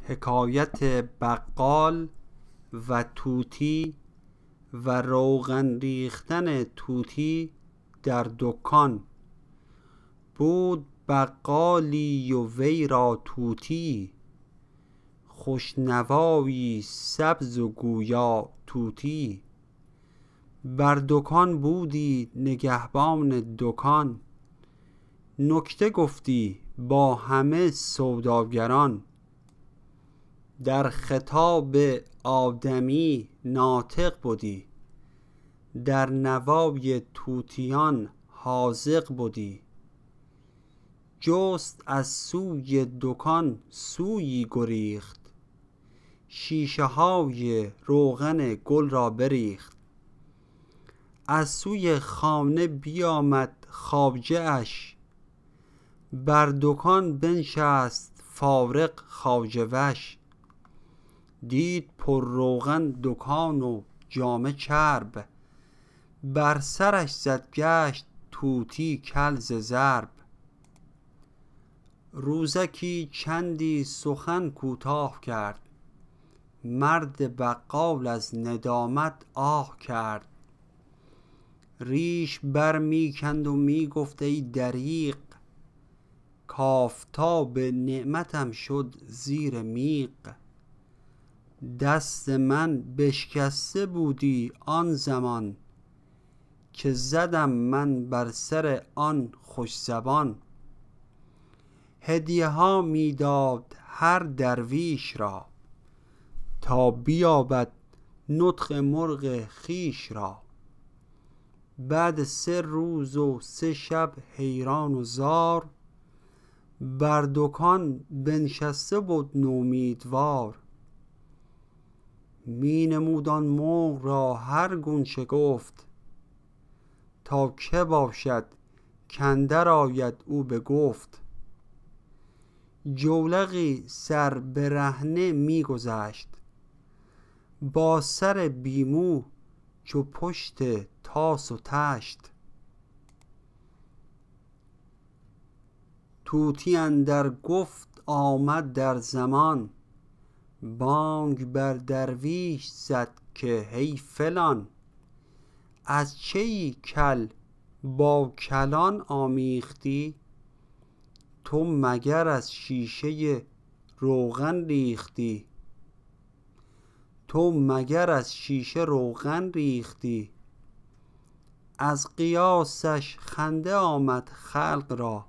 حکایت بقال و طوطی و روغن ریختن طوطی در دکان. بود بقالی و وی را طوطی، خوشنوایی سبز و گویا طوطی. بر دکان بودی نگهبان دکان، نکته گفتی با همه سوداگران. در خطاب آدمی ناطق بودی، در نوای طوطیان حاذق بودی. جست از سوی دکان سویی گریخت، شیشه های روغن گل را بریخت. از سوی خانه بیامد خواجه اش، بر دکان بنشست فارغ خواجه وش. دید پر روغن دکان و جامه چرب، بر سرش زد گشت طوطی کل ز ضرب. روزکی چندی سخن کوتاه کرد، مرد بقال از ندامت آه کرد. ریش بر می کند و می گفت ای دریغ، کافتاب نعمتم شد زیر میغ. دست من بشکسته بودی آن زمان، که زدم من بر سر آن خوش زبان. هدیه ها می داد هر درویش را، تا بیابد نطق مرغ خویش را. بعد 3 روز و 3 شب حیران و زار، بر دکان بنشسته بود نومیدوار. می نمود آن مرغ را هر گون شگفت، تا که باشد کاندر آید او به گفت. جولقی سر برهنه می گذشت، با سر بی مو چو پشت طاس و طشت. طوطی اندر گفت آمد در زمان، بانگ بر درویش زد که هی فلان. از چه ای کل با کلان آمیختی، تو مگر از شیشه روغن ریختی. تو مگر از شیشه روغن ریختی. از قیاسش خنده آمد خلق را،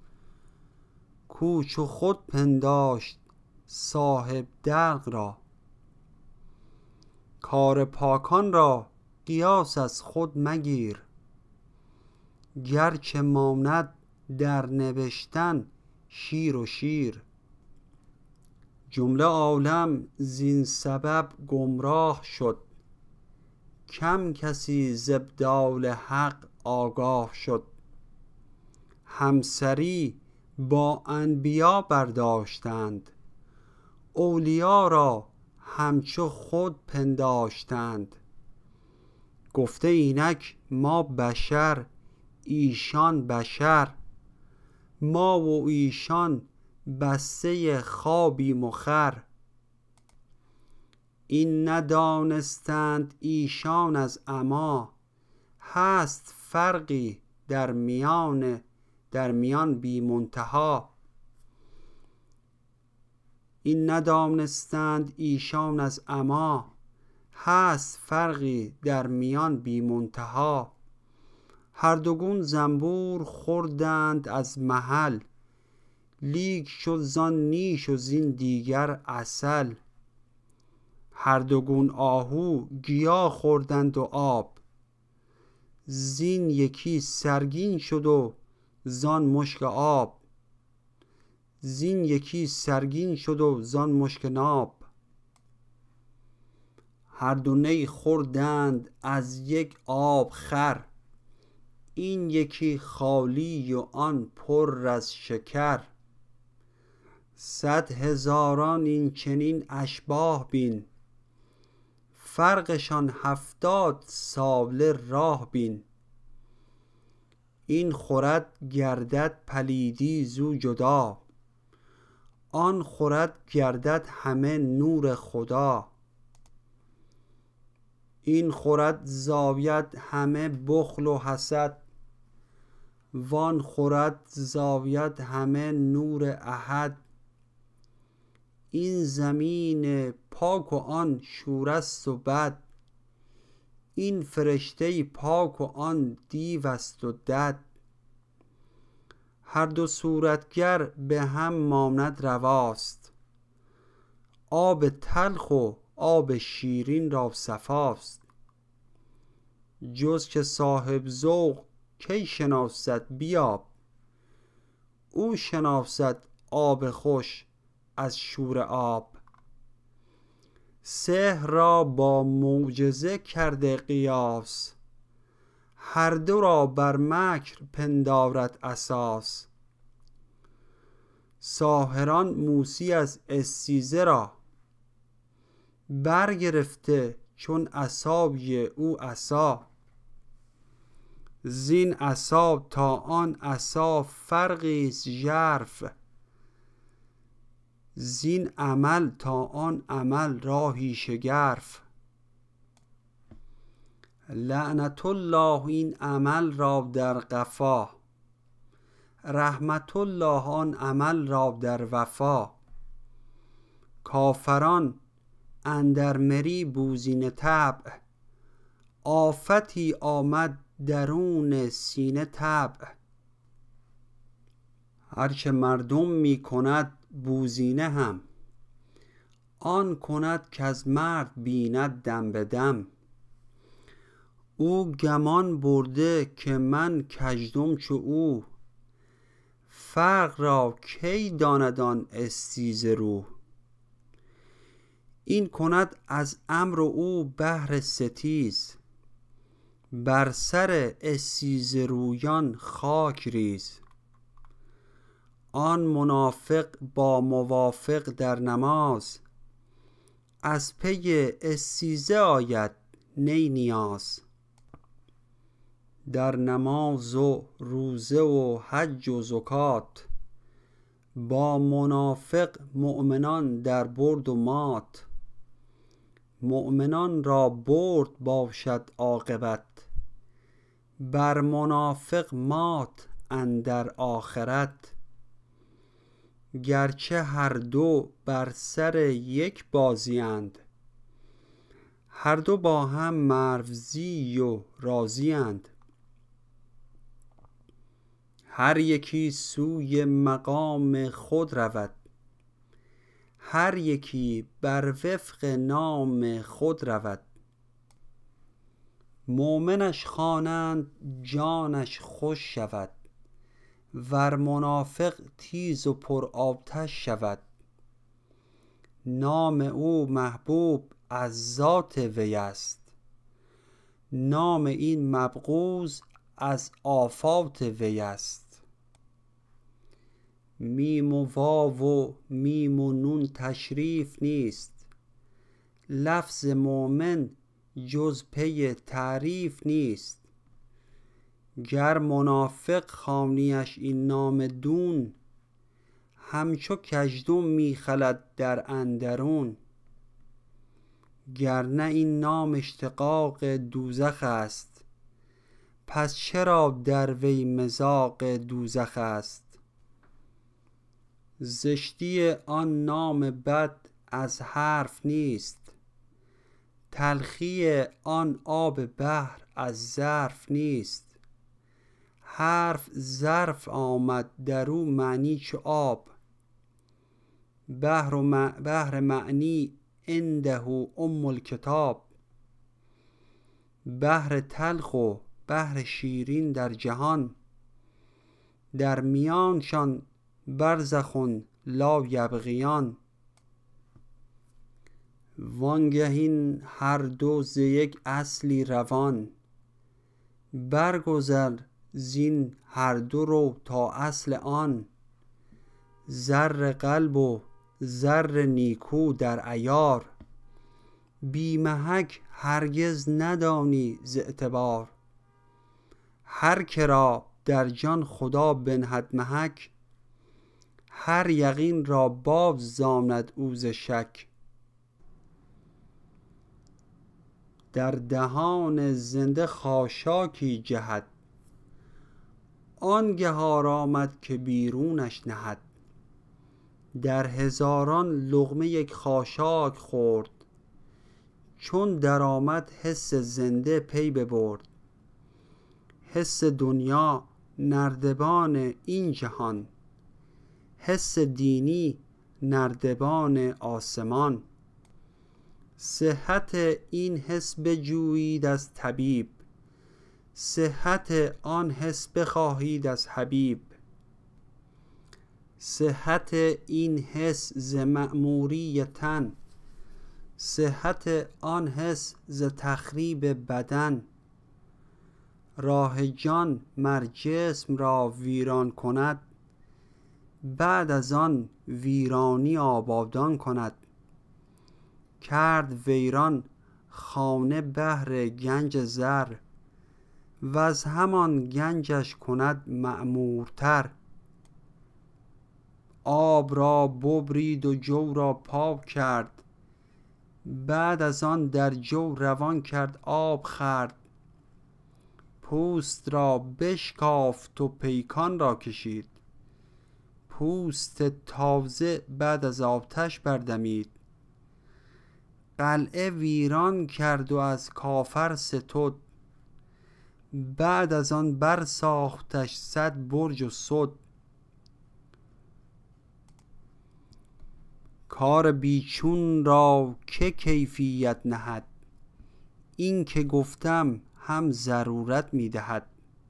کو چو خود پنداشت صاحب دلق را. کار پاکان را قیاس از خود مگیر، گرچه ماند در نوشتن شیر و شیر. جمله عالم زین سبب گمراه شد، کم کسی ز ابدال حق آگاه شد. همسری با انبیا برداشتند، اولیا را همچو خود پنداشتند. گفته اینک ما بشر ایشان بشر، ما و ایشان بسته خوابیم و خور. این ندانستند ایشان از عمی، هست فرقی در میان بی منتها. این ندانستند ایشان از عمی، هست فرقی در میان بی منتها. هر دوگون زنبور خوردند از محل، لیک شد زان نیش و زین دیگر عسل. هر دوگون آهو گیا خوردند و آب، زین یکی سرگین شد و زان مشک آب. زین یکی سرگین شد و زان مشک ناب. هر دو نی خوردند از یک آب خور، این یکی خالی و آن پر از شکر. 100 هزاران این چنین اشباه بین، فرقشان 70 ساله راه بین. این خورد گردد پلیدی زو جدا، آن خورد گردد همه نور خدا. این خورد زاید همه بخل و حسد، وان خورد زاید همه نور احد. این زمین پاک و آن شورست و بد، این فرشته پاک و آن دیوست و دد. هر دو صورتگر به هم ماند رواست، آب تلخ و آب شیرین را صفاست. جز که صاحب ذوق کی شناسد بیاب، او شناسد آب خوش از شور آب. سحر را با معجزه کرده قیاس، هر دو را بر مکر پندارد اساس. ساحران موسی از استیزه را، برگرفته چون عصای او عصا. زین عصا تا آن عصا فرقیست ژرف، زین عمل تا آن عمل راهی شگرف. لعنت الله این عمل را در قفا، رحمت الله آن عمل را در وفا. کافران اندر مری بوزینه طبع، آفتی آمد درون سینه طبع. هرچه مردم می کند بوزینه هم، آن کند کز مرد بیند دم به دم. او گمان برده که من کژدم چو او، فرق را کی داند آن استیزه رو. این کند از امر او بهر ستیز، بر سر استیزه رویان خاک ریز. آن منافق با موافق در نماز، از پی استیزه آید نی نیاز. در نماز و روزه و حج و زکات، با منافق مؤمنان در برد و مات. مؤمنان را برد باشد عاقبت، بر منافق مات اندر آخرت. گرچه هر دو بر سر یک بازی اند، هر دو با هم مروزی و راضی اند. هر یکی سوی مقام خود رود، هر یکی بر وفق نام خود رود. مؤمنش خوانند جانش خوش شود، ور منافق تیز و پر آتش شود. نام او محبوب از ذات وی است، نام این مبغوض از آفات وی است. میم و واو و میم و نون تشریف نیست، لفظ مؤمن جز پی تعریف نیست. گر منافق خوانیش این نام دون، همچو کژدم می خلد در اندرون. گر نه این نام اشتقاق دوزخ است، پس چرا در وی مذاق دوزخ است. زشتی آن نام بد از حرف نیست، تلخی آن آب بحر از ظرف نیست. حرف ظرف آمد در او معنی چو آب، بحر معنی عنده ام الکتاب. بحر تلخ و بحر شیرین در جهان، در میانشان برزخ لا یبغیان. وانگه این هر دو ز یک اصلی روان، برگذر زین هر دو رو تا اصل آن. زر قلب و زر نیکو در عیار، بی محک هرگز ندانی ز اعتبار. هر که را در جان خدا بنهد محک، هر یقین را باز زاند او ز شک. در دهان زنده خاشاکی جهد، آنگه آرامد که بیرونش نهد. در هزاران لقمه یک خاشاک خورد، چون در آمد حس زنده پی ببرد. حس دنیا نردبان این جهان، حس دینی نردبان آسمان. صحت این حس بجویید از طبیب، صحت آن حس بخواهید از حبیب. صحت این حس ز مأموری تن، صحت آن حس ز تخریب بدن. راه جان مر جسم را ویران کند، بعد از آن ویرانی آبادان کند. کرد ویران خانه بهر گنج زر، وز همان گنجش کند معمورتر. آب را ببرید و جو را پاک کرد، بعد از آن در جو روان کرد آب خورد. پوست را بشکافت و پیکان را کشید، پوست تازه بعد از آتش بردمید. قلعه ویران کرد و از کافر ستد، بعد از آن برساختش 100 برج و سد. کار بیچون را که کیفیت نهد، این که گفتم هم ضرورت می دهد.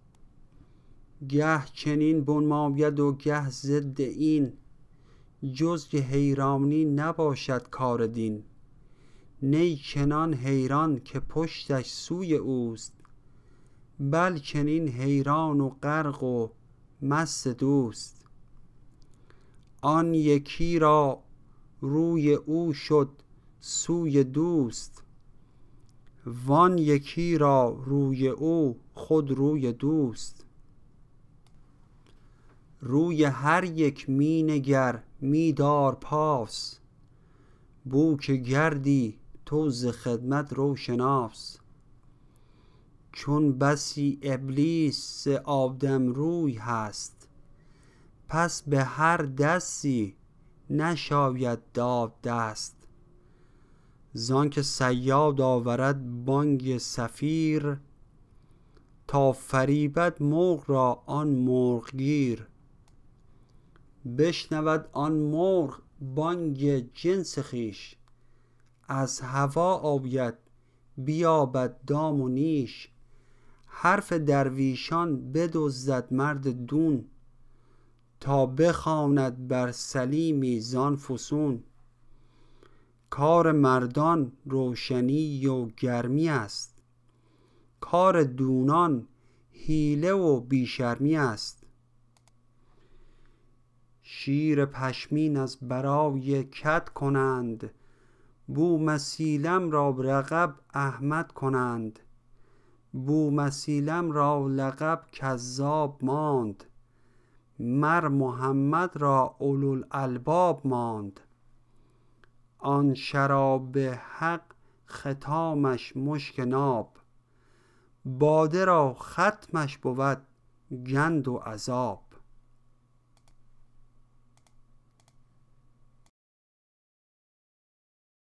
گه چنین بنماید و گه ضد این، جز که حیرانی نباشد کار دین. نی چنان حیران که پشتش سوی اوست، بل چنین حیران و غرق و مست دوست. آن یکی را روی او شد سوی دوست، وان یکی را روی او خود روی دوست. روی هر یک می نگر می دار پاس، بو که گردی تو ز خدمت رو شناس. چون بسی ابلیس ز آدم روی هست، پس به هر دستی نشاید داد دست. زان که صیاد آورد بانگ صفیر، تا فریبد مرغ را آن مرغ گیر. بشنود آن مرغ بانگ جنس خویش، از هوا آید بیابد دام و نیش. حرف درویشان بدزدد مرد دون، تا بخواند بر سلیمی زان فسون. کار مردان روشنی و گرمی است، کار دونان حیله و بیشرمی است. شیر پشمین از برای کد کنند، بو مسیلم را رقب احمد کنند. بو مسیلم را لقب کذاب ماند، مر محمد را اولوالالباب ماند. آن شراب حق ختامش مشک ناب، باده را ختمش بود گند و عذاب.